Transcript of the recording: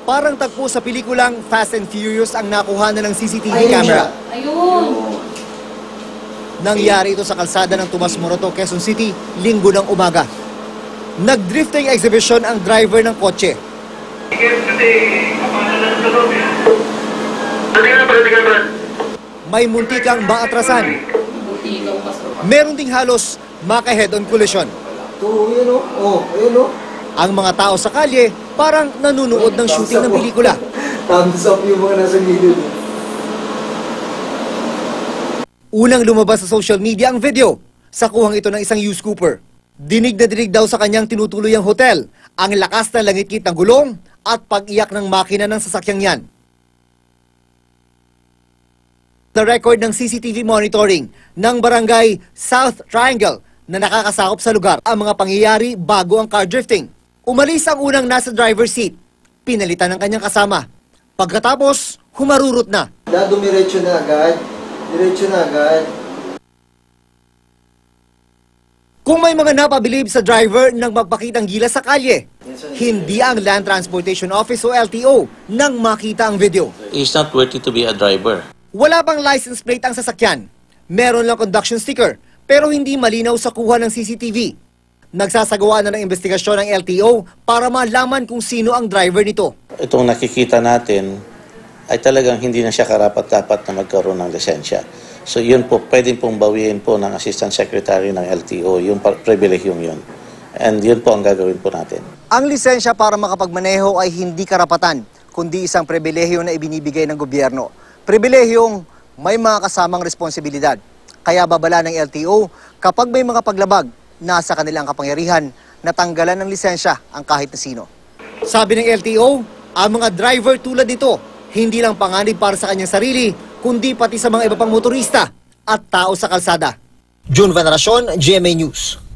Parang tagpo sa pelikulang Fast and Furious ang nakuha na ng CCTV camera. Ayun! Nangyari ito sa kalsada ng Tomas Morato, Quezon City, linggo ng umaga. Nag-drifting exhibition ang driver ng kotse. May muntikang maatrasan. Meron ding halos maka-head-on collision. Ang mga tao sa kalye parang nanunood ng shooting ng pelikula. Thumbs up yung mga nasa gilid. Unang lumabas sa social media ang video sa kuhang ito ng isang used Cooper. Dinig na dinig daw sa kanyang tinutuloy ang hotel, ang lakas na langit-ngit ng gulong at pag-iyak ng makina ng sasakyang yan. The record ng CCTV monitoring ng barangay South Triangle na nakakasakop sa lugar ang mga pangyayari bago ang car drifting. Umalis ang unang nasa driver's seat, pinalitan ng kanyang kasama. Pagkatapos, humarurot na. Dumiretso na agad. Diretso na agad. Kung may mga napabilib sa driver nang magpakitang gilas sa kalye, hindi ang Land Transportation Office o LTO nang makita ang video. He's not worthy to be a driver. Wala pang license plate ang sasakyan. Meron lang conduction sticker, pero hindi malinaw sa kuha ng CCTV. Nagsasagawa na ng investigasyon ng LTO para malaman kung sino ang driver nito. Itong nakikita natin ay talagang hindi na siya karapat-dapat na magkaroon ng lisensya. So yun po, pwedeng pong bawiin po ng Assistant Secretary ng LTO, yung pribilehiyong yun. And yun po ang gagawin po natin. Ang lisensya para makapagmaneho ay hindi karapatan, kundi isang pribilehiyo na ibinibigay ng gobyerno. Pribilehiyong may mga kasamang responsibilidad. Kaya babala ng LTO kapag may mga paglabag, nasa kanilang kapangyarihan na tanggalan ng lisensya ang kahit na sino. Sabi ng LTO, ang mga driver tulad nito, hindi lang panganib para sa kanyang sarili, kundi pati sa mga iba pang motorista at tao sa kalsada. June Veneracion, GMA News.